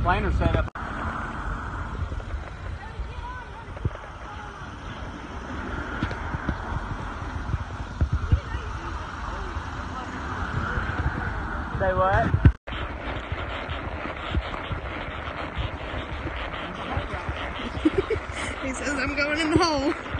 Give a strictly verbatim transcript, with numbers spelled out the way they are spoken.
planer set up. Say what? He says I'm going in the hole.